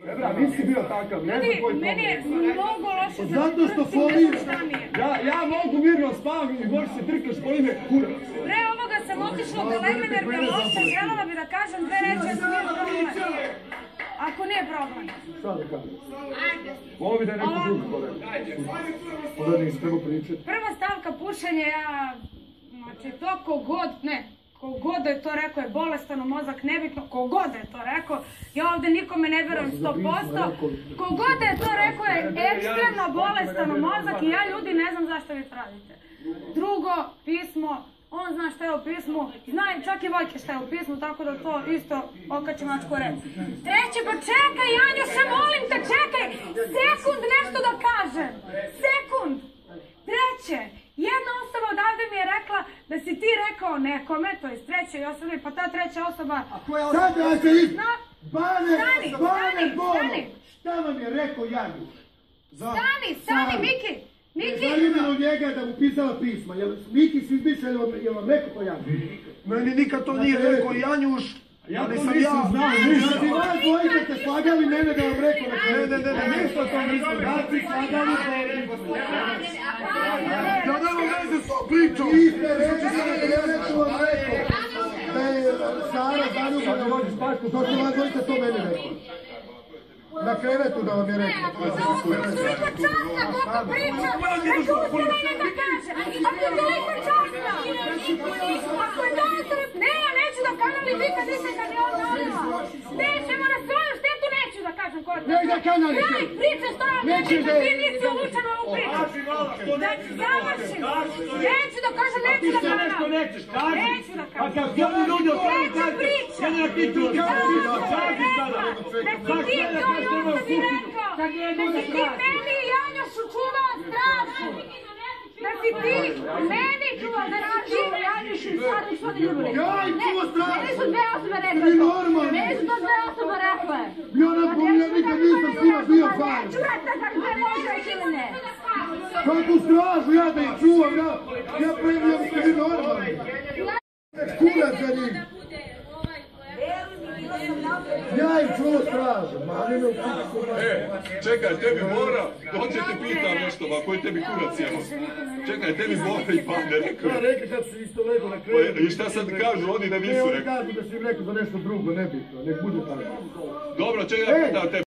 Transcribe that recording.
Ebra, nisi bio takav, ne znam koji problem. Meni je mnogo loše za zato što foliš, ja mogu mirno spavam i možeš se trkaš po ime kurac. Pre ovoga sam otišla do legne jer mi je loše, želela bi da kažem dve reči, ako nije problem. Ako nije problem. Šta da kažem? Ovo bi da je neko drugi problem. Onda nisi treba pričati. Prva stavka pušenja, znači to kogod da je to rekao je bolestan u mozak, nebitno, kogod da je to rekao, ja ovdje nikome ne verujem 100%, kogod da je to rekao je ekstremno bolestan u mozak i ja ljudi ne znam zašto vi pravite. Drugo, pismo, on zna šta je u pismu, zna čak i Vojke šta je u pismu, tako da to isto okače mačku red. Treće, pa čekaj, Janjuša, molim te, čekaj, sekund nešto da kažem, sekund. Treće, jedna osoba odavde mi je rekla da si ti rekao nekome, to je trećoj osobi, pa ta treća osoba... Sad ja se Stani! Šta vam je rekao Janjuš? Stani, Miki! Zanimljeno njega da mu pisala pisma. Miki si izmišlja, je vam rekao to Janjuš? Meni nikad to nije rekao Janjuš. Ja to nisam znao ništa. Znači vas dvojice ste slagali mene da vam rekao na kraju. Ne, ništa to nisam. Da si slagali Ja nema veze s tom pričom. Vi ste rekli da je neko vam rekao. Da je Sara zaljubljena da vodi spašku. To što vas dvojice to meni rekao. Na krevetu da vam je rekao. Toliko časna, koliko priča, prepustila je da kaže. Ako je toliko časna, ako je toliko... Ne, ja neću da kanali nikad nisam kad je on nalima. Nećemo na svoju štetu, neću da kažem ko je to. Ne da kanali se. Kraj priče, stojam priča, ti nisi uvučen u ovu priču. Znači, završim. Neću da kažem, neću da kanali. Neću da kažem. Treća priča. Da si ti to i on sam mi rekao. Da si ti meni i Janjušu čuvao stražu. Da si ti meni čuvao da ti Janjušu i Sadu što ti ljubi. Ja im čuvao stražu. Meni su dve osobe rekle Ti to. normalno. Meni su to dve osobe rekle. Ja nikad nisam s njima bio zajedno. Neću rekla kako je možda ili ne. Kakvu stražu ja da ih čuvam, ja premijam ste vi normalni. Kurac za njih. Ja im čuo stražu, maninu kuću. Čekaj, tebi Bora, hoće te pitam nešto, ma koji tebi kurac jemo? Čekaj, tebi Bora i Bane rekao. Ja rekao kad su isto lego na krevetu. I šta sad kažu oni da nisu Ne, oni rekli? kažu da si im rekao za nešto drugo, nebitno, nek bude tako. Dobro, čekaj, ja pitam tebe.